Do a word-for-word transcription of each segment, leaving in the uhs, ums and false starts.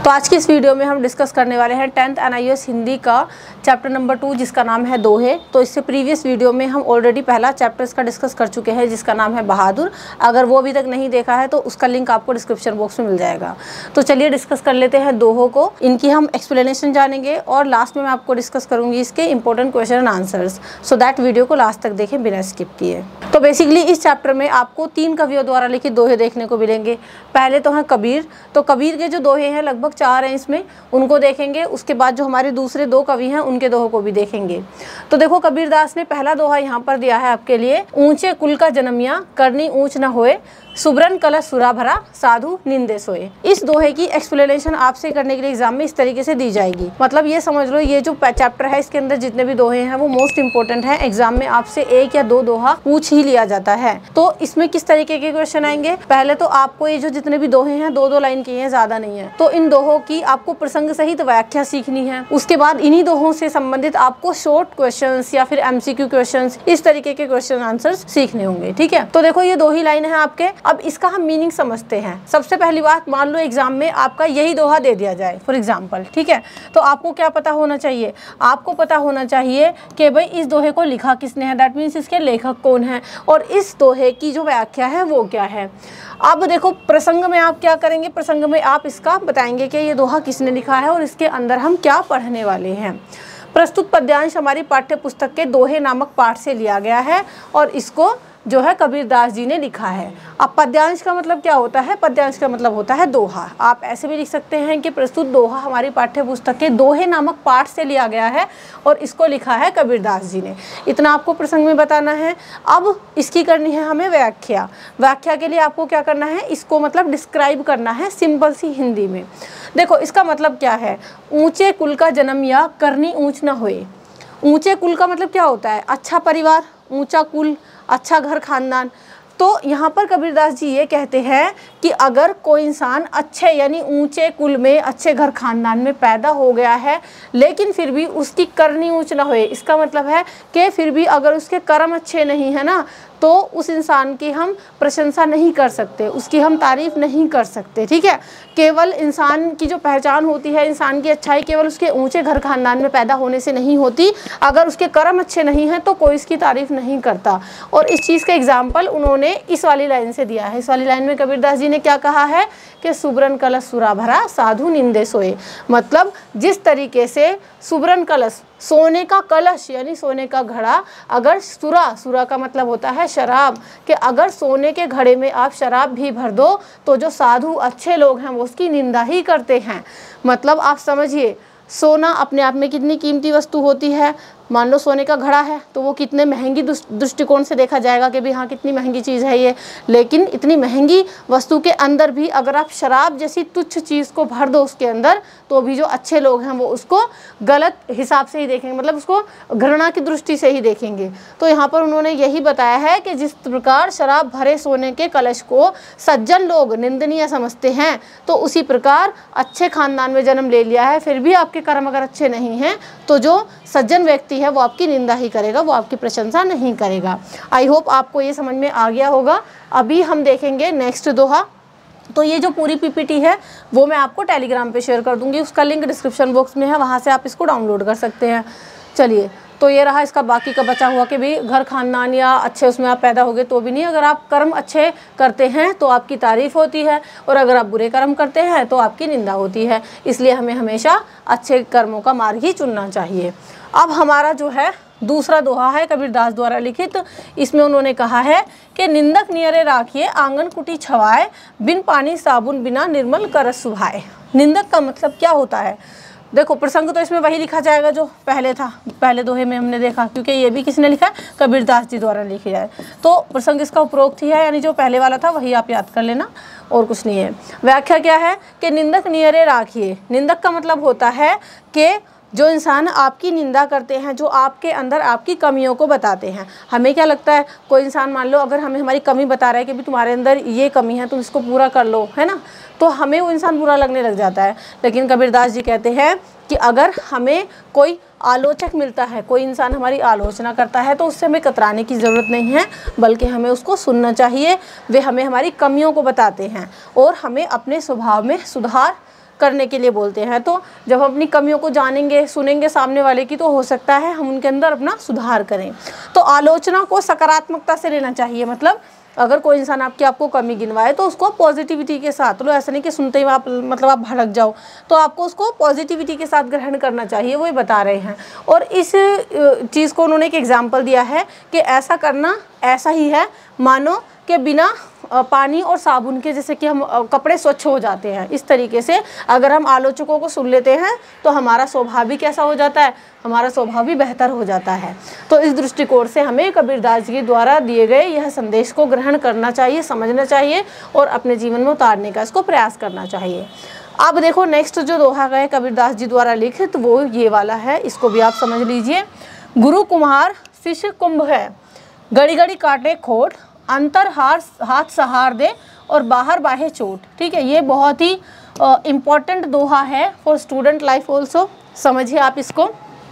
तो आज की इस वीडियो में हम डिस्कस करने वाले हैं tenth N I S Hindi का चैप्टर नंबर टू, जिसका नाम है दोहे। तो इससे प्रीवियस वीडियो में हम ऑलरेडी पहला चैप्टर इसका डिस्कस कर चुके हैं, जिसका नाम है बहादुर। अगर वो अभी तक नहीं देखा है तो उसका लिंक आपको डिस्क्रिप्शन बॉक्स में मिल जाएगा। तो चलिए डिस्कस कर लेते हैं दोहों को, इनकी हम एक्सप्लेनेशन जानेंगे और लास्ट में मैं आपको डिस्कस करूँगी इसके important question and answers. So that video को लास्ट तक देखें बिना स्किप किए। तो बेसिकली इस चैप्टर में आपको तीन कवियों द्वारा लिखित दोहे देखने को मिलेंगे। पहले तो हैं कबीर। तो कबीर के जो दोहे हैं लगभग चार हैं, इसमें उनको देखेंगे। उसके बाद जो हमारे दूसरे दो कवि हैं उनके दोहों को भी देखेंगे। तो देखो कबीरदास ने पहला दोहा यहाँ पर दिया है आपके लिए, ऊंचे कुल का जन्मिया करनी ऊंच न होए, सुब्रन कलश सुरा भरा साधु निंदे सोए। इस दोहे की एक्सप्लेनेशन आपसे करने के लिए एग्जाम में इस तरीके से दी जाएगी। मतलब ये समझ लो, ये जो चैप्टर है इसके अंदर जितने भी दोहे हैं वो मोस्ट इंपोर्टेंट है। एग्जाम में आपसे एक या दो दोहा पूछ ही लिया जाता है। तो इसमें किस तरीके के क्वेश्चन आएंगे, पहले तो आपको ये जो जितने भी दोहे हैं दो दो लाइन के हैं, ज्यादा नहीं है। तो इन दोहों की आपको प्रसंग सहित व्याख्या सीखनी है। उसके बाद इन्हीं दोहों से संबंधित आपको शॉर्ट क्वेश्चंस या फिर एमसीक्यू क्वेश्चंस, इस तरीके के क्वेश्चन आंसर्स सीखने होंगे। ठीक है, तो देखो ये दो ही लाइन है आपके। अब इसका हम मीनिंग समझते हैं। सबसे पहली बात, मान लो एग्जाम में आपका यही दोहा दे दिया जाए फॉर एग्जाम्पल, ठीक है, तो आपको क्या पता होना चाहिए, आपको पता होना चाहिए कि भाई इस दोहे को लिखा किसने है, दैट मीन्स इसके लेखक कौन है और इस दोहे की जो व्याख्या है वो क्या है। अब देखो प्रसंग में आप क्या करेंगे, प्रसंग में आप इसका बताएंगे कि ये दोहा किसने लिखा है और इसके अंदर हम क्या पढ़ने वाले हैं। प्रस्तुत पद्यांश हमारी पाठ्य पुस्तक के दोहे नामक पाठ से लिया गया है और इसको जो है कबीरदास जी ने लिखा है। अब पद्यांश का मतलब क्या होता है, पद्यांश का मतलब होता है दोहा। आप ऐसे भी लिख सकते हैं कि प्रस्तुत दोहा हमारी पाठ्य पुस्तक के दोहे नामक पाठ से लिया गया है और इसको लिखा है कबीरदास जी ने। इतना आपको प्रसंग में बताना है। अब इसकी करनी है हमें व्याख्या। व्याख्या के लिए आपको क्या करना है, इसको मतलब डिस्क्राइब करना है सिंपल सी हिंदी में। देखो इसका मतलब क्या है, ऊंचे कुल का जन्म या करनी ऊंच न होए। ऊंचे कुल का मतलब क्या होता है, अच्छा परिवार, ऊंचा कुल, अच्छा घर खानदान। तो यहाँ पर कबीरदास जी ये कहते हैं कि अगर कोई इंसान अच्छे यानी ऊंचे कुल में, अच्छे घर खानदान में पैदा हो गया है लेकिन फिर भी उसकी करनी ऊंच ना होए, इसका मतलब है कि फिर भी अगर उसके कर्म अच्छे नहीं है ना, तो उस इंसान की हम प्रशंसा नहीं कर सकते, उसकी हम तारीफ नहीं कर सकते। ठीक है, केवल इंसान की जो पहचान होती है, इंसान की अच्छाई केवल उसके ऊंचे घर खानदान में पैदा होने से नहीं होती। अगर उसके कर्म अच्छे नहीं हैं तो कोई इसकी तारीफ नहीं करता। और इस चीज़ का एग्जाम्पल उन्होंने इस वाली लाइन से दिया है। इस वाली लाइन में कबीरदास जी ने क्या कहा है कि सुब्रन कलश सुरा भरा साधु निंदे सोए। मतलब जिस तरीके से सुब्रन कलश, सोने का कलश यानी सोने का घड़ा, अगर सुरा, सुरा का मतलब होता है शराब, कि अगर सोने के घड़े में आप शराब भी भर दो तो जो साधु अच्छे लोग हैं वो उसकी निंदा ही करते हैं। मतलब आप समझिए, सोना अपने आप में कितनी कीमती वस्तु होती है। मान लो सोने का घड़ा है तो वो कितने महंगी दृष्टिकोण से देखा जाएगा कि भाई हाँ कितनी महंगी चीज़ है ये, लेकिन इतनी महंगी वस्तु के अंदर भी अगर आप शराब जैसी तुच्छ चीज़ को भर दो उसके अंदर, तो भी जो अच्छे लोग हैं वो उसको गलत हिसाब से ही देखेंगे, मतलब उसको घृणा की दृष्टि से ही देखेंगे। तो यहाँ पर उन्होंने यही बताया है कि जिस प्रकार शराब भरे सोने के कलश को सज्जन लोग निंदनीय समझते हैं, तो उसी प्रकार अच्छे खानदान में जन्म ले लिया है फिर भी आपके कर्म अगर अच्छे नहीं हैं तो जो सज्जन व्यक्ति है वो आपकी निंदा ही करेगा, वो आपकी प्रशंसा नहीं करेगा। आई होप आपको ये समझ में आ गया होगा। अभी हम देखेंगे नेक्स्ट दोहा। तो ये जो पूरी पीपीटी है वो मैं आपको टेलीग्राम पे शेयर कर दूंगी, उसका लिंक डिस्क्रिप्शन बॉक्स में है, वहाँ से आप इसको डाउनलोड कर सकते हैं। चलिए, तो ये रहा इसका बाकी का बचा हुआ कि भी घर खानदान या अच्छे उसमें आप पैदा हो गए तो भी नहीं, अगर आप कर्म अच्छे करते हैं तो आपकी तारीफ़ होती है और अगर आप बुरे कर्म करते हैं तो आपकी निंदा होती है। इसलिए हमें हमेशा अच्छे कर्मों का मार्ग ही चुनना चाहिए। अब हमारा जो है दूसरा दोहा है कबीरदास द्वारा लिखित। इसमें उन्होंने कहा है कि निंदक नियरे राखिए आंगन कुटी छवाए, बिन पानी साबुन बिना निर्मल करस सुभाए। निंदक का मतलब क्या होता है, देखो प्रसंग तो इसमें वही लिखा जाएगा जो पहले था, पहले दोहे में हमने देखा, क्योंकि ये भी किसने लिखा है, कबीरदास जी द्वारा लिखी जाए। तो प्रसंग इसका उपरोक्त ही है, यानी जो पहले वाला था वही आप याद कर लेना और कुछ नहीं है। व्याख्या क्या है कि निंदक नियरे राखिए। निंदक का मतलब होता है कि जो इंसान आपकी निंदा करते हैं, जो आपके अंदर आपकी कमियों को बताते हैं। हमें क्या लगता है, कोई इंसान मान लो अगर हमें हमारी कमी बता रहा है कि भी तुम्हारे अंदर ये कमी है तुम इसको पूरा कर लो, है ना, तो हमें वो इंसान बुरा लगने लग जाता है। लेकिन कबीरदास जी कहते हैं कि अगर हमें कोई आलोचक मिलता है, कोई इंसान हमारी आलोचना करता है, तो उससे हमें कतराने की ज़रूरत नहीं है, बल्कि हमें उसको सुनना चाहिए। वे हमें हमारी कमियों को बताते हैं और हमें अपने स्वभाव में सुधार करने के लिए बोलते हैं। तो जब हम अपनी कमियों को जानेंगे, सुनेंगे सामने वाले की, तो हो सकता है हम उनके अंदर अपना सुधार करें। तो आलोचना को सकारात्मकता से लेना चाहिए, मतलब अगर कोई इंसान आपकी आपको कमी गिनवाए तो उसको पॉजिटिविटी के साथ लो, ऐसा नहीं कि सुनते ही आप मतलब आप भड़क जाओ, तो आपको उसको पॉजिटिविटी के साथ ग्रहण करना चाहिए, वो ही बता रहे हैं। और इस चीज़ को उन्होंने एक एग्जाम्पल दिया है कि ऐसा करना ऐसा ही है मानो कि बिना पानी और साबुन के जैसे कि हम कपड़े स्वच्छ हो जाते हैं, इस तरीके से अगर हम आलोचकों को सुन लेते हैं तो हमारा स्वभाव भी कैसा हो जाता है, हमारा स्वभाव भी बेहतर हो जाता है। तो इस दृष्टिकोण से हमें कबीरदास जी द्वारा दिए गए यह संदेश को ग्रहण करना चाहिए, समझना चाहिए और अपने जीवन में उतारने का इसको प्रयास करना चाहिए। अब देखो नेक्स्ट जो दोहा है कबीरदास जी द्वारा लिखित वो ये वाला है, इसको भी आप समझ लीजिए। गुरु कुम्हार शिष्य कुंभ है, घड़ी घड़ी काटे खोट, अंतर हार हाथ सहार दे और बाहर बाहे चोट। ठीक है, ये बहुत ही इम्पॉर्टेंट दोहा है फॉर स्टूडेंट लाइफ ऑल्सो, समझिए आप इसको।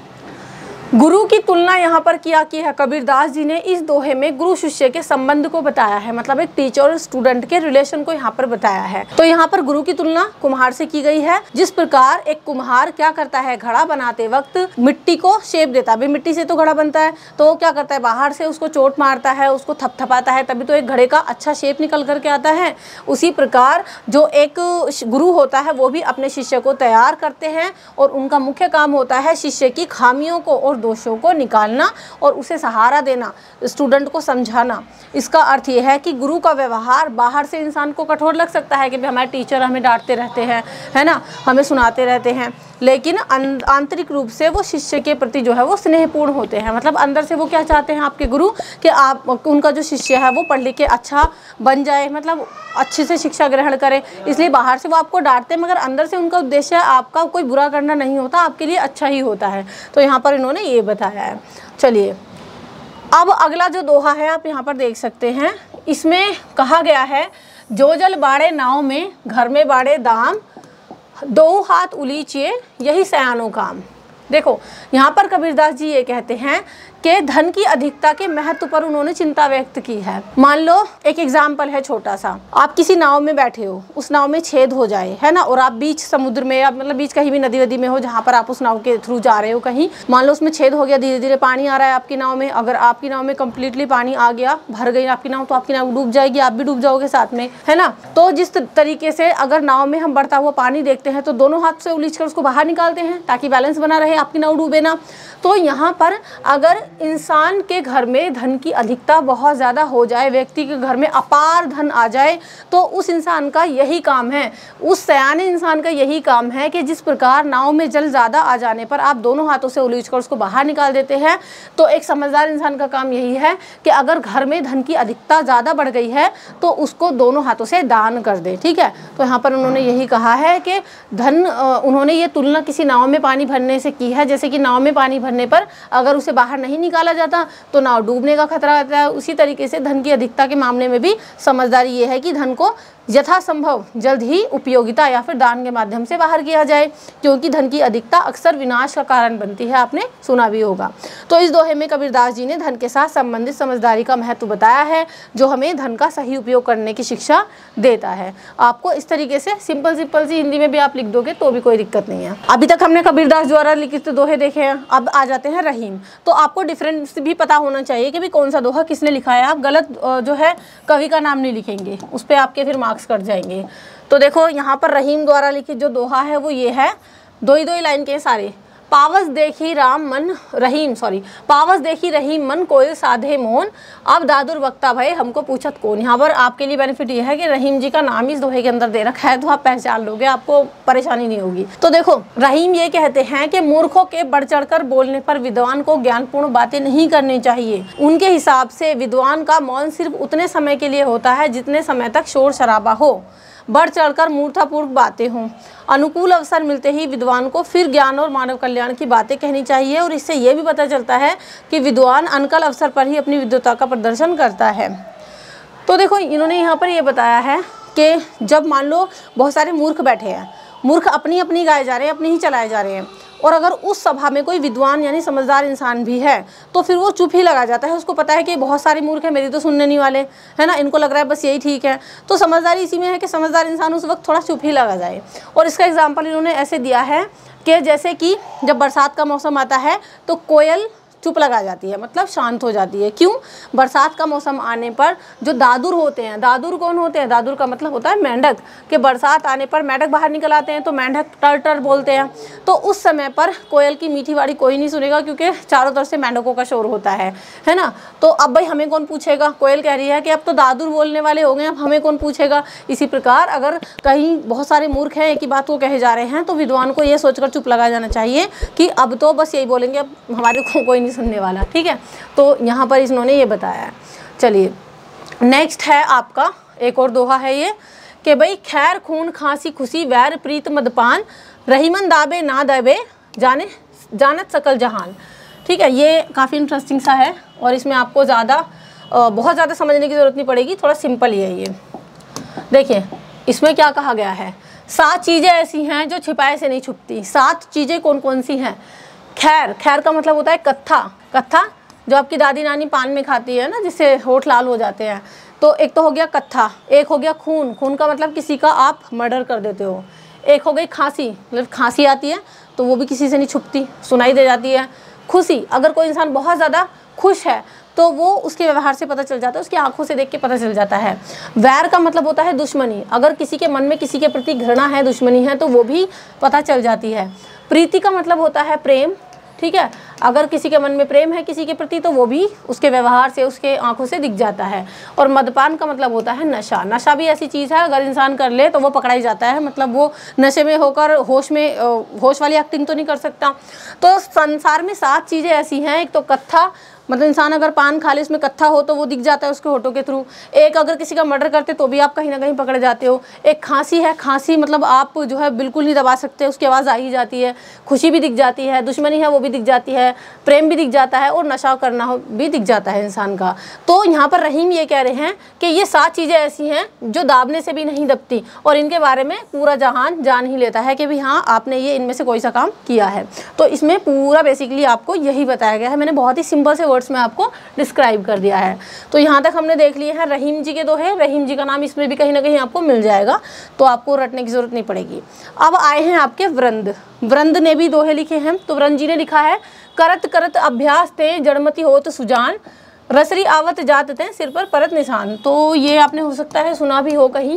गुरु की तुलना यहाँ पर किया की है कबीरदास जी ने इस दोहे में गुरु शिष्य के संबंध को बताया है, मतलब एक टीचर और स्टूडेंट के रिलेशन को यहाँ पर बताया है। तो यहाँ पर गुरु की तुलना कुम्हार से की गई है। जिस प्रकार एक कुम्हार क्या करता है, घड़ा बनाते वक्त मिट्टी को शेप देता है, मिट्टी से तो घड़ा बनता है, तो वो क्या करता है, बाहर से उसको चोट मारता है, उसको थपथपाता है, तभी तो एक घड़े का अच्छा शेप निकल करके आता है। उसी प्रकार जो एक गुरु होता है वो भी अपने शिष्य को तैयार करते हैं और उनका मुख्य काम होता है शिष्य की खामियों को और दोषों को निकालना और उसे सहारा देना, स्टूडेंट को समझाना। इसका अर्थ यह है कि गुरु का व्यवहार बाहर से इंसान को कठोर लग सकता है कि भाई हमारे टीचर हमें डांटते रहते हैं, है ना, हमें सुनाते रहते हैं, लेकिन आंतरिक रूप से वो शिष्य के प्रति जो है वो स्नेहपूर्ण होते हैं। मतलब अंदर से वो क्या चाहते हैं आपके गुरु कि आप उनका जो शिष्य है वो पढ़ लिख के अच्छा बन जाए, मतलब अच्छे से शिक्षा ग्रहण करे। इसलिए बाहर से वो आपको डांटते हैं मगर अंदर से उनका उद्देश्य आपका कोई बुरा करना नहीं होता, आपके लिए अच्छा ही होता है। तो यहाँ पर इन्होंने ये बताया है। चलिए अब अगला जो दोहा है आप यहाँ पर देख सकते हैं, इसमें कहा गया है जो जल बाड़े नाव में घर में बाड़े दाम, दो हाथ उलीचिए यही सयानों काम। देखो यहाँ पर कबीरदास जी ये कहते हैं कि धन की अधिकता के महत्व पर उन्होंने चिंता व्यक्त की है। मान लो एक एग्जाम्पल है छोटा सा, आप किसी नाव में बैठे हो, उस नाव में छेद हो जाए, है ना, और आप बीच समुद्र में या मतलब बीच कहीं भी नदी नदी में हो जहाँ पर आप उस नाव के थ्रू जा रहे हो कहीं, मान लो उसमें छेद हो गया, धीरे धीरे पानी आ रहा है आपकी नाव में। अगर आपकी नाव में कम्प्लीटली पानी आ गया, भर गई आपकी नाव, तो आपकी नाव डूब जाएगी, आप भी डूब जाओगे साथ में, है ना। तो जिस तरीके से अगर नाव में हम बढ़ता हुआ पानी देखते हैं तो दोनों हाथ से उलीच कर उसको बाहर निकालते हैं ताकि बैलेंस बना रहे, आपकी नाव डूबे ना। तो यहाँ पर अगर इंसान के घर में धन की अधिकता बहुत ज़्यादा हो जाए, व्यक्ति के घर में अपार धन आ जाए, तो उस इंसान का यही काम है, उस सयाने इंसान का यही काम है कि जिस प्रकार नाव में जल ज़्यादा आ जाने पर आप दोनों हाथों से उलीच कर उसको बाहर निकाल देते हैं, तो एक समझदार इंसान का काम यही है कि अगर घर में धन की अधिकता ज़्यादा बढ़ गई है तो उसको दोनों हाथों से दान कर दे। ठीक है, तो यहाँ पर उन्होंने यही कहा है कि धन, उन्होंने ये तुलना किसी नाव में पानी भरने से की है, जैसे कि नाव में पानी भरने पर अगर उसे बाहर नहीं निकाला जाता तो नाव डूबने का खतरा रहता है। उसी तरीके से धन की अधिकता के मामले में भी समझदारी ये है कि धन को यथासंभव जल्द ही उपयोगिता या फिर दान के माध्यम से बाहर किया जाए, क्योंकि धन की अधिकता अक्सर विनाश का कारण बनती है, आपने सुना भी होगा। तो इस दोहे में कबीरदास जी ने धन के साथ संबंधित समझदारी का महत्व बताया है, जो हमें धन का सही उपयोग करने की शिक्षा देता है। आपको इस तरीके से सिंपल सिंपल सी हिंदी में भी आप लिख दोगे तो भी कोई दिक्कत नहीं है। अभी तक हमने कबीरदास द्वारा लिखित दोहे देखे हैं, अब आ जाते हैं रहीम। तो आपको डिफरेंस भी पता होना चाहिए कि भी कौन सा दोहा किसने लिखा है। आप गलत जो है कवि का नाम नहीं लिखेंगे, उस पर आपके फिर मार्क्स कट जाएंगे। तो देखो यहाँ पर रहीम द्वारा लिखित जो दोहा है वो ये है, दो ही दो ही लाइन के सारे। पावस देखी राम मन रहीम सॉरी पावस देखी रहीम मन कोयल साधे मोन, अब दादुर वक्ता भय हमको पूछत कौन। यहाँ पर आपके लिए बेनिफिट ये है कि रहीम जी का नाम इस दोहे के अंदर दे रखा है, तो आप पहचान लोगे, आपको परेशानी नहीं होगी। तो देखो रहीम ये कहते हैं कि मूर्खों के बढ़ चढ़कर बोलने पर विद्वान को ज्ञानपूर्ण बातें नहीं करनी चाहिए। उनके हिसाब से विद्वान का मौन सिर्फ उतने समय के लिए होता है जितने समय तक शोर शराबा हो, बढ़ चढ़कर मूर्खतापूर्वक बातें हों। अनुकूल अवसर मिलते ही विद्वान को फिर ज्ञान और मानव कल्याण की बातें कहनी चाहिए, और इससे यह भी पता चलता है कि विद्वान अनकल अवसर पर ही अपनी विद्वता का प्रदर्शन करता है। तो देखो इन्होंने यहाँ पर यह बताया है कि जब मान लो बहुत सारे मूर्ख बैठे हैं, मूर्ख अपनी अपनी गाए जा रहे हैं, अपनी ही चलाए जा रहे हैं, और अगर उस सभा में कोई विद्वान यानी समझदार इंसान भी है तो फिर वो चुप ही लगा जाता है। उसको पता है कि बहुत सारे मूर्ख हैं, मेरी तो सुनने नहीं वाले, है ना, इनको लग रहा है बस यही ठीक है। तो समझदारी इसी में है कि समझदार इंसान उस वक्त थोड़ा चुप ही लगा जाए। और इसका एग्जाम्पल इन्होंने ऐसे दिया है कि जैसे कि जब बरसात का मौसम आता है तो कोयल चुप लगा जाती है, मतलब शांत हो जाती है। क्यों? बरसात का मौसम आने पर जो दादुर होते हैं, दादुर कौन होते हैं? दादुर का मतलब होता है मेंढक, कि बरसात आने पर मेंढक बाहर निकल आते हैं तो मेंढक टर टर बोलते हैं। तो उस समय पर कोयल की मीठी बाड़ी कोई नहीं सुनेगा क्योंकि चारों तरफ से मेंढकों का शोर होता है, है ना। तो अब भाई हमें कौन पूछेगा? कोयल कह रही है कि अब तो दादुर बोलने वाले हो गए, अब हमें कौन पूछेगा। इसी प्रकार अगर कहीं बहुत सारे मूर्ख हैं, एक ही बात को कहे जा रहे हैं, तो विद्वान को ये सोचकर चुप लगा जाना चाहिए कि अब तो बस यही बोलेंगे, अब हमारे को कोई नहीं सुनने वाला। ठीक है, तो यहाँ पर इन्होंने ये बताया है। चलिए नेक्स्ट है आपका एक और दोहा है ये कि भाई खैर खून खांसी खुशी वैर प्रीत मदपान रहीमन दाबे ना दाबे जाने जानत सकल जहान। ठीक है, ये काफ़ी इंटरेस्टिंग सा है और इसमें आपको ज़्यादा बहुत ज़्यादा समझने की ज़रूरत नहीं पड़ेगी, थोड़ा सिंपल ही है ये। देखिए इसमें क्या कहा गया है, सात चीज़ें ऐसी हैं जो छिपाए से नहीं छुपती। सात चीज़ें कौन कौन सी हैं? खैर, खैर का मतलब होता है कत्था, कत्था जो आपकी दादी नानी पान में खाती है ना, जिससे होठ लाल हो जाते हैं। तो एक तो हो गया कत्था, एक हो गया खून, खून का मतलब किसी का आप मर्डर कर देते हो। एक हो गई खांसी, मतलब खांसी आती है तो वो भी किसी से नहीं छुपती, सुनाई दे जाती है। खुशी, अगर कोई इंसान बहुत ज़्यादा खुश है तो वो उसके व्यवहार से पता चल जाता है, उसकी आंखों से देख के पता चल जाता है। वैर का मतलब होता है दुश्मनी, अगर किसी के मन में किसी के प्रति घृणा है, दुश्मनी है, तो वो भी पता चल जाती है। प्रीति का मतलब होता है प्रेम, ठीक है, अगर किसी के मन में प्रेम है किसी के प्रति तो वो भी उसके व्यवहार से, उसके आंखों से दिख जाता है। और मदपान का मतलब होता है नशा, नशा भी ऐसी चीज़ है अगर इंसान कर ले तो वो पकड़ा ही जाता है, मतलब वो नशे में होकर होश में होश वाली एक्टिंग तो नहीं कर सकता। तो संसार में सात चीज़ें ऐसी हैं, एक तो कत्था, मतलब इंसान अगर पान खा ले उसमें कत्था हो तो वो दिख जाता है उसके होठों के थ्रू। एक अगर किसी का मर्डर करते तो भी आप कहीं ना कहीं पकड़ जाते हो। एक खांसी है, खांसी मतलब आप जो है बिल्कुल नहीं दबा सकते, उसकी आवाज़ आ ही जाती है। खुशी भी दिख जाती है, दुश्मनी है वो भी दिख जाती है, प्रेम भी दिख जाता है और नशा करना भी दिख जाता है इंसान का। तो यहाँ पर रहीम ये कह रहे हैं कि ये सात चीज़ें ऐसी हैं जो दाबने से भी नहीं दबती और इनके बारे में पूरा जहान जान ही लेता है कि भाई हाँ आपने ये इनमें से कोई सा काम किया है। तो इसमें पूरा बेसिकली आपको यही बताया गया है, मैंने बहुत ही सिंपल से वर्ड्स में आपको डिस्क्राइब कर दिया है। तो यहाँ तक हमने देख लिए हैं रहीम जी के दोहे, रहीम जी का नाम इसमें भी कहीं ना कहीं आपको मिल जाएगा, तो आपको रटने की जरूरत नहीं पड़ेगी। अब आए हैं आपके वृंद, वृंद ने भी दोहे लिखे हैं। तो वृंद जी ने लिखा है, करत करत अभ्यास ते जड़मती होत सुजान रसरी आवत जात ते सिर पर परत निशान। तो ये आपने हो सकता है सुना भी हो कहीं।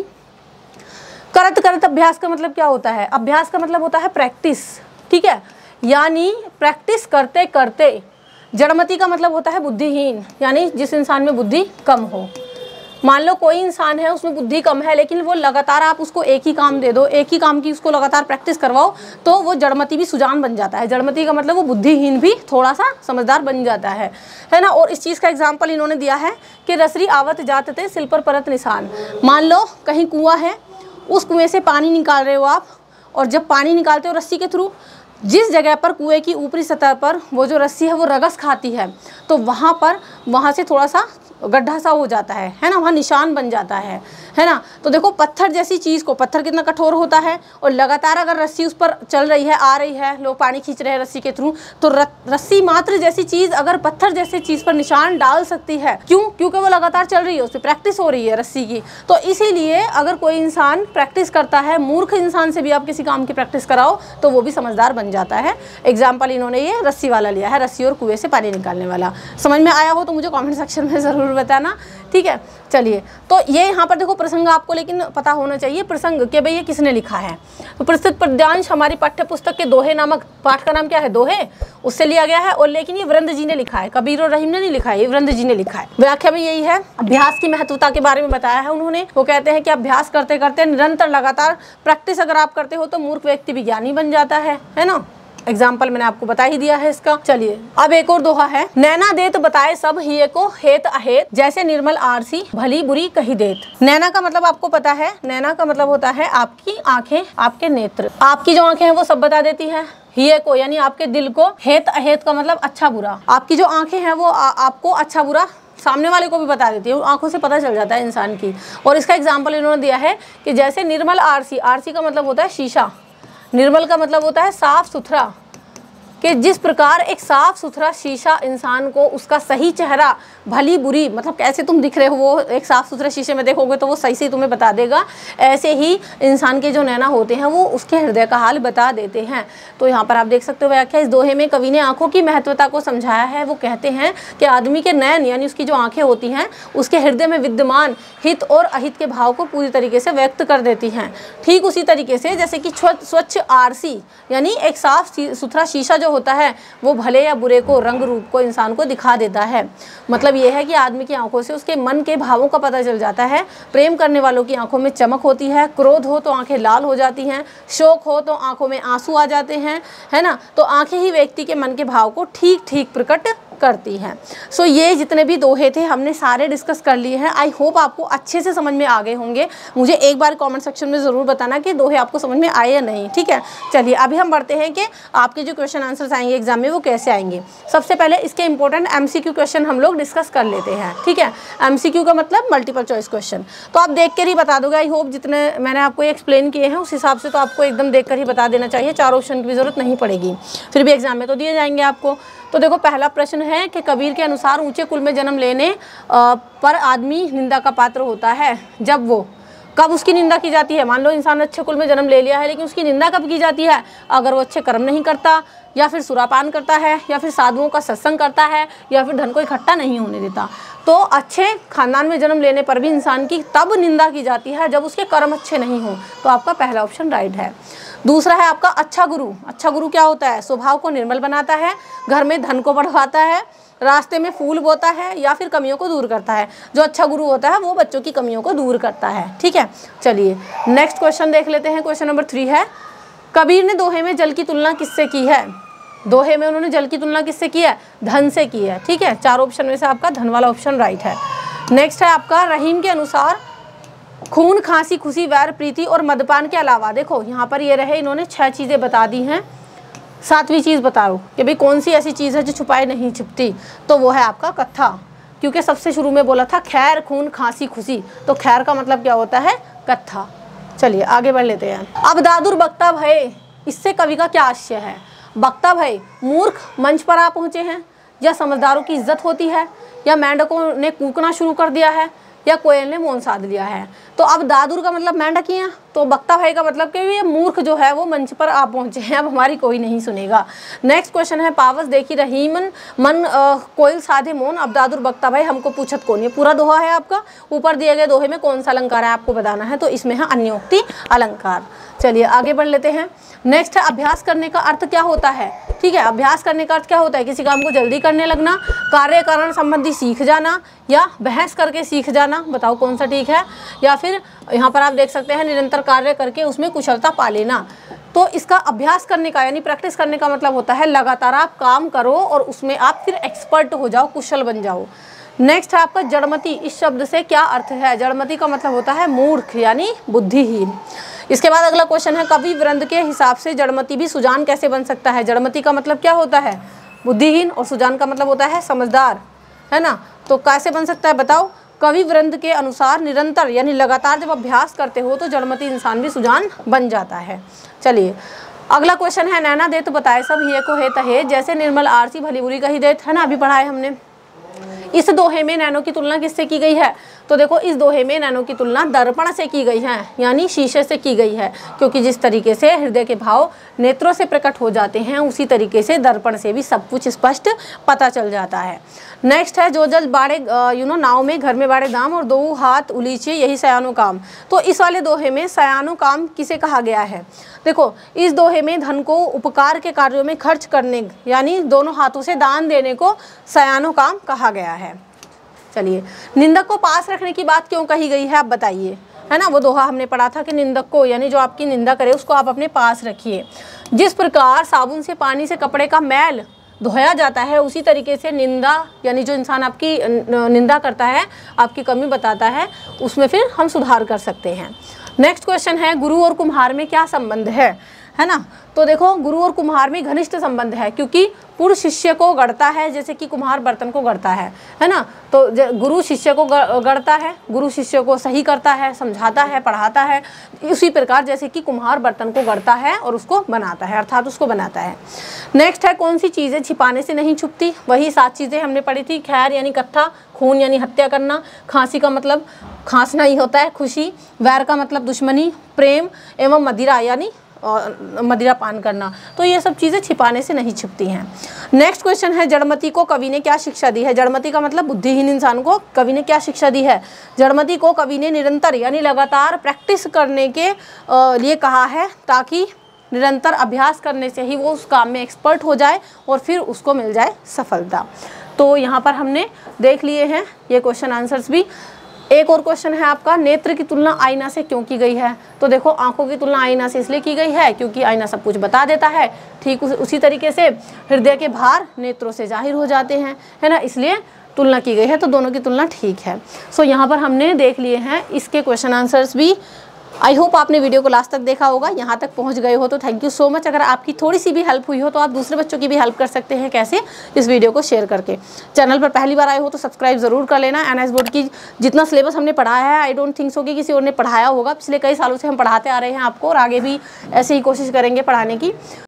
करत करत अभ्यास का मतलब क्या होता है? अभ्यास का मतलब होता है प्रैक्टिस, ठीक है, यानी प्रैक्टिस करते करते। जड़मती का मतलब होता है बुद्धिहीन, यानी जिस इंसान में बुद्धि कम हो। मान लो कोई इंसान है उसमें बुद्धि कम है लेकिन वो लगातार आप उसको एक ही काम दे दो, एक ही काम की उसको लगातार प्रैक्टिस करवाओ तो वो जड़मती भी सुजान बन जाता है। जड़मती का मतलब वो बुद्धिहीन भी थोड़ा सा समझदार बन जाता है, है ना। और इस चीज़ का एग्जाम्पल इन्होंने दिया है कि रसरी आवत जात ते सिल पर परत निशान। मान लो कहीं कुआं है, उस कुएं से पानी निकाल रहे हो आप, और जब पानी निकालते हो रस्सी के थ्रू, जिस जगह पर कुएं की ऊपरी सतह पर वो जो रस्सी है वो रगस खाती है तो वहाँ पर वहाँ से थोड़ा सा गड्ढा सा हो जाता है, है ना, वहाँ निशान बन जाता है, है ना। तो देखो पत्थर जैसी चीज़ को, पत्थर कितना कठोर होता है और लगातार अगर रस्सी उस पर चल रही है, आ रही है, लोग पानी खींच रहे हैं रस्सी के थ्रू, तो रस्सी मात्र जैसी चीज़ अगर पत्थर जैसी चीज़ पर निशान डाल सकती है, क्यों? क्योंकि वो लगातार चल रही है, उससे प्रैक्टिस हो रही है रस्सी की। तो इसीलिए अगर कोई इंसान प्रैक्टिस करता है, मूर्ख इंसान से भी आप किसी काम की प्रैक्टिस कराओ तो वो भी समझदार बन जाता है। एग्जाम्पल इन्होंने ये रस्सी वाला लिया है, रस्सी और कुएं से पानी निकालने वाला। समझ में आया हो तो मुझे कमेंट सेक्शन में ज़रूर बताना, ठीक है। चलिए, तो ये यहाँ पर देखो प्रसंग आपको लेकिन पता होना चाहिए, प्रसंग के भाई ये किसने लिखा है। तो प्रसिद्ध पद्यांश हमारी पाठ्य पुस्तक के दोहे नामक पाठ का नाम क्या है? दोहे, उससे लिया गया है। और लेकिन ये वृंद जी ने लिखा है, कबीर और रहीम ने नहीं लिखा है, ये वृंद जी ने लिखा है। व्याख्या में यही है, अभ्यास की महत्वता के बारे में बताया है उन्होंने। वो कहते हैं कि अभ्यास करते करते निरंतर लगातार प्रैक्टिस अगर आप करते हो तो मूर्ख व्यक्ति भी ज्ञानी बन जाता है, है ना। एग्जाम्पल मैंने आपको बता ही दिया है इसका। चलिए अब एक और दोहा है, नैना देत बताए सब हिये को हेत अहेत जैसे निर्मल आरसी भली बुरी कही देत। नैना का मतलब आपको पता है, नैना का मतलब होता है आपकी आंखें, आपके नेत्र। आपकी जो आंखें हैं वो सब बता देती हैं, हिये को यानी आपके दिल को, हेत अहेत का मतलब अच्छा बुरा। आपकी जो आंखें हैं वो आ, आपको अच्छा बुरा सामने वाले को भी बता देती है, आंखों से पता चल जाता है इंसान की। और इसका एग्जाम्पल इन्होंने दिया है कि जैसे निर्मल आरसी, आरसी का मतलब होता है शीशा, निर्मल का मतलब होता है साफ सुथरा, कि जिस प्रकार एक साफ सुथरा शीशा इंसान को उसका सही चेहरा भली बुरी, मतलब कैसे तुम दिख रहे हो वो एक साफ सुथरे शीशे में देखोगे तो वो सही से तुम्हें बता देगा, ऐसे ही इंसान के जो नैना होते हैं वो उसके हृदय का हाल बता देते हैं। तो यहाँ पर आप देख सकते हो व्याख्या, इस दोहे में कवि ने आंखों की महत्वता को समझाया है। वो कहते हैं कि आदमी के नयन यानी उसकी जो आंखें होती हैं उसके हृदय में विद्यमान हित और अहित के भाव को पूरी तरीके से व्यक्त कर देती हैं। ठीक उसी तरीके से जैसे कि स्वच्छ आरसी यानी एक साफ सुथरा शीशा जो होता है वो भले या बुरे को, रंग रूप को इंसान को दिखा देता है। मतलब ये है कि आदमी की आंखों से उसके मन के भावों का पता चल जाता है। प्रेम करने वालों की आंखों में चमक होती है, क्रोध हो तो आंखें लाल हो जाती हैं, शोक हो तो आंखों में आंसू आ जाते हैं, है ना। तो आंखें ही व्यक्ति के मन के भाव को ठीक ठीक प्रकट करती हैं। सो so, ये जितने भी दोहे थे हमने सारे डिस्कस कर लिए हैं। आई होप आपको अच्छे से समझ में आ गए होंगे। मुझे एक बार कमेंट सेक्शन में ज़रूर बताना कि दोहे आपको समझ में आए या नहीं, ठीक है। चलिए अभी हम बढ़ते हैं कि आपके जो क्वेश्चन आंसर्स आएंगे एग्जाम में वो कैसे आएंगे। सबसे पहले इसके इंपॉर्टेंट एमसीक्यू क्वेश्चन हम लोग डिस्कस कर लेते हैं, ठीक है। एमसीक्यू का मतलब मल्टीपल चॉइस क्वेश्चन, तो आप देख कर ही बता दोगे। आई होप जितने मैंने आपको एक्सप्लेन किए हैं उस हिसाब से तो आपको एकदम देख कर ही बता देना चाहिए, चार ऑप्शन की जरूरत नहीं पड़ेगी, फिर भी एग्जाम में तो दिए जाएंगे आपको। तो देखो पहला प्रश्न है कि कबीर के अनुसार ऊंचे कुल में जन्म लेने पर आदमी निंदा का पात्र होता है जब वो, कब उसकी निंदा की जाती है। मान लो इंसान अच्छे कुल में जन्म ले लिया है लेकिन उसकी निंदा कब की जाती है, अगर वो अच्छे कर्म नहीं करता, या फिर सुरापान करता है, या फिर साधुओं का सत्संग करता है, या फिर धन को इकट्ठा नहीं होने देता। तो अच्छे खानदान में जन्म लेने पर भी इंसान की तब निंदा की जाती है जब उसके कर्म अच्छे नहीं हों। तो आपका पहला ऑप्शन राइट है। दूसरा है आपका अच्छा गुरु। अच्छा गुरु क्या होता है, स्वभाव को निर्मल बनाता है, घर में धन को बढ़ाता है, रास्ते में फूल बोता है, या फिर कमियों को दूर करता है। जो अच्छा गुरु होता है वो बच्चों की कमियों को दूर करता है, ठीक है। चलिए नेक्स्ट क्वेश्चन देख लेते हैं। क्वेश्चन नंबर थ्री है, कबीर ने दोहे में जल की तुलना किससे की है। दोहे में उन्होंने जल की तुलना किससे की है, धन से की है, ठीक है। चार ऑप्शन में से आपका धन वाला ऑप्शन राइट है। नेक्स्ट है आपका, रहीम के अनुसार खून, खांसी, खुशी, वैर, प्रीति और मदपान के अलावा, देखो यहाँ पर ये रहे इन्होंने छह चीज़ें बता दी हैं, सातवीं चीज़ बताओ कि भाई कौन सी ऐसी चीज़ है जो छुपाए नहीं छिपती। तो वो है आपका कत्था, क्योंकि सबसे शुरू में बोला था खैर, खून, खांसी, खुशी, तो खैर का मतलब क्या होता है, कत्था। चलिए आगे बढ़ लेते हैं। अब दादुर बक्ता भय, इससे कवि का क्या आशय है। बक्ता भय, मूर्ख मंच पर आ पहुँचे हैं, या समझदारों की इज्जत होती है, या मेंढकों ने कूकना शुरू कर दिया है, या कोयल ने मौन साध लिया है। तो अब दादुर का मतलब मेंढक ही है, तो बक्ता भाई का मतलब कि ये मूर्ख जो है वो मंच पर आ पहुंचे हैं, अब हमारी कोई नहीं सुनेगा। नेक्स्ट क्वेश्चन है, पावस देखी रहीमन मन कोयल साधे मौन, अब दादुर बक्ता भाई हमको पूछत कौन। ये पूरा दोहा है आपका। ऊपर दिए गए दोहे में कौन सा अलंकार है आपको बताना है, तो इसमें है अन्योक्ति अलंकार। चलिए आगे बढ़ लेते हैं। नेक्स्ट है, अभ्यास करने का अर्थ क्या होता है, ठीक है। अभ्यास करने का अर्थ क्या होता है, किसी काम को जल्दी करने लगना, कार्य कारण संबंधी सीख जाना, या बहस करके सीख जाना। बताओ कौन सा ठीक है। या फिर यहाँ पर आप देख सकते हैं निरंतर कार्य करके उसमें कुशलता पा लेना। तो इसका अभ्यास करने का यानी प्रैक्टिस करने का मतलब होता है लगातार आप काम करो और उसमें आप फिर एक्सपर्ट हो जाओ, कुशल बन जाओ। नेक्स्ट है आपका जड़मति, इस शब्द से क्या अर्थ है। जड़मति का मतलब होता है मूर्ख यानी बुद्धिहीन। इसके बाद अगला क्वेश्चन है, कवि वृंद के हिसाब से जड़मति भी सुजान कैसे बन सकता है। जड़मति का मतलब क्या होता है, बुद्धिहीन, और सुजान का मतलब होता है समझदार, है ना। तो कैसे बन सकता है बताओ। कवि वृंद के अनुसार निरंतर यानी लगातार जब अभ्यास करते हो तो जड़मति इंसान भी सुजान बन जाता है। चलिए अगला क्वेश्चन है, नैना देत बताए सब ये को है तहे, जैसे निर्मल आरसी भली बुरी कही देत, है ना, अभी पढ़ा है हमने। इस दोहे में नैनों की तुलना किससे की गई है, तो देखो इस दोहे में नैनों की तुलना दर्पण से की गई है, यानी शीशे से की गई है, क्योंकि जिस तरीके से हृदय के भाव नेत्रों से प्रकट हो जाते हैं उसी तरीके से दर्पण से भी सब कुछ स्पष्ट पता चल जाता है। नेक्स्ट है, जो जल बाड़े यू नो नाव में घर में बाड़े दाम और दो हाथ उलीचे यही सयानो काम। तो इस वाले दोहे में सयानो काम किसे कहा गया है। देखो इस दोहे में धन को उपकार के कार्यों में खर्च करने यानी दोनों हाथों से दान देने को सयानो काम कहा गया है। चलिए निंदक को पास रखने की बात क्यों कही गई है आप बताइए, है ना। वो दोहा हमने पढ़ा था कि निंदक को यानी जो आपकी निंदा करे उसको आप अपने पास रखिए। जिस प्रकार साबुन से पानी से कपड़े का मैल धोया जाता है उसी तरीके से निंदा यानी जो इंसान आपकी निंदा करता है, आपकी कमी बताता है, उसमें फिर हम सुधार कर सकते हैं। नेक्स्ट क्वेश्चन है, गुरु और कुम्हार में क्या संबंध है, है ना। तो देखो गुरु और कुम्हार में घनिष्ठ संबंध है, क्योंकि पुरुष शिष्य को गढ़ता है जैसे कि कुम्हार बर्तन को गढ़ता है, है ना। तो गुरु शिष्य को गढ़ता है, गुरु शिष्य को सही करता है, समझाता है, पढ़ाता है, उसी प्रकार जैसे कि कुम्हार बर्तन को गढ़ता है और उसको बनाता है, अर्थात उसको बनाता है। नेक्स्ट है कौन सी चीज़ें छिपाने से नहीं छुपती। वही सात चीज़ें हमने पढ़ी थी। खैर यानी कत्था, खून यानी हत्या करना, खांसी का मतलब खांसना ही होता है, खुशी, वैर का मतलब दुश्मनी, प्रेम एवं मदिरा यानी और मदिरा पान करना। तो ये सब चीज़ें छिपाने से नहीं छिपती हैं। नेक्स्ट क्वेश्चन है जड़मति को कवि ने क्या शिक्षा दी है। जड़मति का मतलब बुद्धिहीन इंसान को कवि ने क्या शिक्षा दी है। जड़मति को कवि ने निरंतर यानी लगातार प्रैक्टिस करने के लिए कहा है, ताकि निरंतर अभ्यास करने से ही वो उस काम में एक्सपर्ट हो जाए और फिर उसको मिल जाए सफलता। तो यहाँ पर हमने देख लिए हैं ये क्वेश्चन आंसर्स भी। एक और क्वेश्चन है आपका, नेत्र की तुलना आईना से क्यों की गई है। तो देखो आंखों की तुलना आईना से इसलिए की गई है क्योंकि आईना सब कुछ बता देता है। ठीक उस, उसी तरीके से हृदय के भार नेत्रों से जाहिर हो जाते हैं, है ना, इसलिए तुलना की गई है। तो दोनों की तुलना ठीक है। सो यहाँ पर हमने देख लिए हैं इसके क्वेश्चन आंसर्स भी। आई होप आपने वीडियो को लास्ट तक देखा होगा, यहाँ तक पहुँच गए हो तो थैंक यू सो मच। अगर आपकी थोड़ी सी भी हेल्प हुई हो तो आप दूसरे बच्चों की भी हेल्प कर सकते हैं। कैसे? इस वीडियो को शेयर करके। चैनल पर पहली बार आए हो तो सब्सक्राइब ज़रूर कर लेना। एनआईएस बोर्ड की जितना सिलेबस हमने पढ़ाया है, आई डोंट थिंक सो कि किसी और ने पढ़ाया होगा। पिछले कई सालों से हम पढ़ाते आ रहे हैं आपको, और आगे भी ऐसे ही कोशिश करेंगे पढ़ाने की।